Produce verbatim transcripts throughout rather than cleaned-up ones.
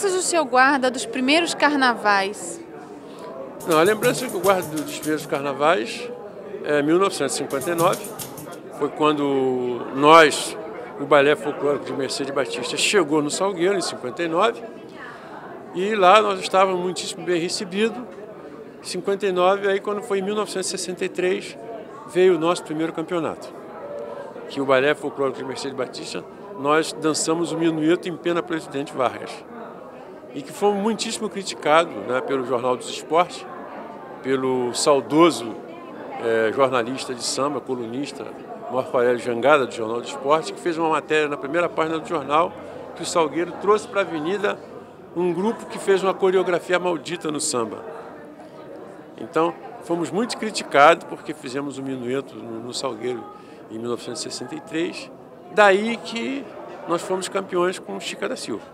lembranças o senhor guarda dos primeiros carnavais? Não, a lembrança que eu guardo dos primeiros carnavais é mil novecentos e cinquenta e nove, foi quando nós, o Balé Folclórico de Mercedes Batista, chegou no Salgueiro, em cinquenta e nove, e lá nós estávamos muitíssimo bem recebidos. Em cinquenta e nove, aí quando foi em mil novecentos e sessenta e três, veio o nosso primeiro campeonato, que o Balé Folclórico de Mercedes Batista, nós dançamos o minueto em Pena Presidente Vargas, e que fomos muitíssimo criticados, né, pelo Jornal dos Esportes, pelo saudoso eh, jornalista de samba, colunista, Marco Aurélio Jangada, do Jornal do Esporte, que fez uma matéria na primeira página do jornal, que o Salgueiro trouxe para a avenida um grupo que fez uma coreografia maldita no samba. Então, fomos muito criticados porque fizemos o minueto no, no Salgueiro em mil novecentos e sessenta e três, daí que nós fomos campeões com Chica da Silva.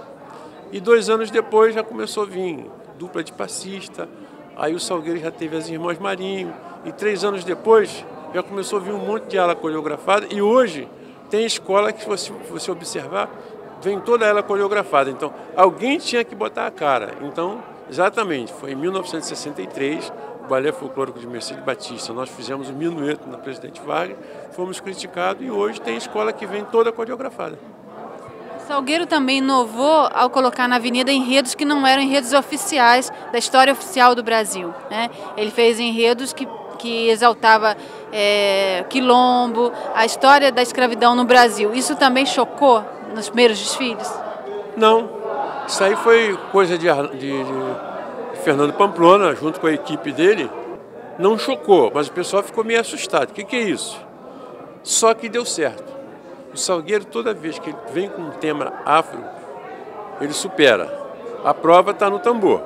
E dois anos depois já começou a vir dupla de passista, aí o Salgueiro já teve as Irmãs Marinho, e três anos depois já começou a vir um monte de ala coreografada, e hoje tem escola que, se você, você observar, vem toda ela coreografada. Então, alguém tinha que botar a cara. Então, exatamente, foi em mil novecentos e sessenta e três, o Balé Folclórico de Mercedes Batista, nós fizemos o minueto na Presidente Vargas, fomos criticados, e hoje tem escola que vem toda coreografada. Salgueiro também inovou ao colocar na avenida enredos que não eram enredos oficiais da história oficial do Brasil, né? Ele fez enredos que, que exaltava é, quilombo, a história da escravidão no Brasil. Isso também chocou nos primeiros desfiles? Não, isso aí foi coisa de, de, de Fernando Pamplona, junto com a equipe dele. Não chocou, mas o pessoal ficou meio assustado. O que, que é isso? Só que deu certo. O Salgueiro, toda vez que ele vem com um tema afro, ele supera. A prova está no tambor.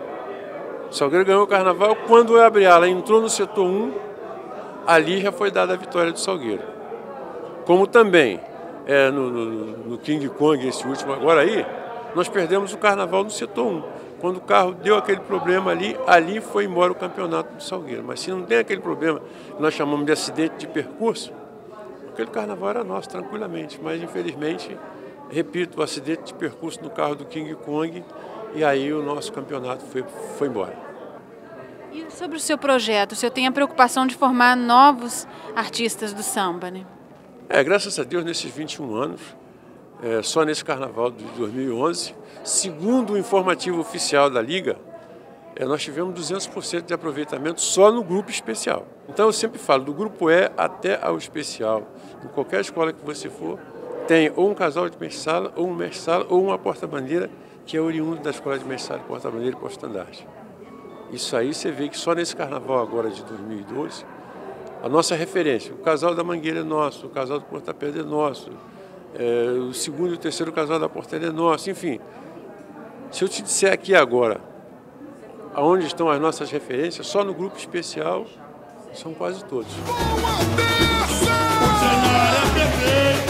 O Salgueiro ganhou o carnaval quando o Abriala entrou no setor um, ali já foi dada a vitória do Salgueiro. Como também é, no, no, no King Kong, esse último agora aí, nós perdemos o carnaval no setor um. Quando o carro deu aquele problema ali, ali foi embora o campeonato do Salgueiro. Mas se não tem aquele problema que nós chamamos de acidente de percurso, aquele carnaval era nosso, tranquilamente, mas infelizmente, repito, o acidente de percurso no carro do King Kong, e aí o nosso campeonato foi, foi embora. E sobre o seu projeto, o senhor tem a preocupação de formar novos artistas do samba, né? É, graças a Deus, nesses vinte e um anos, é, só nesse carnaval de dois mil e onze, segundo o informativo oficial da Liga, é, nós tivemos duzentos por cento de aproveitamento só no grupo especial. Então eu sempre falo, do grupo E até ao especial, em qualquer escola que você for, tem ou um casal de mestre-sala, ou um mestre-sala, ou uma porta-bandeira, que é oriundo da escola de mestre-sala, porta-bandeira e porta-estandarte. Isso aí você vê que só nesse carnaval agora de dois mil e doze, a nossa referência, o casal da Mangueira é nosso, o casal do Porta-Pedra é nosso, é, o segundo e o terceiro casal da Portela é nosso, enfim. Se eu te disser aqui agora, aonde estão as nossas referências, só no grupo especial, são quase todos.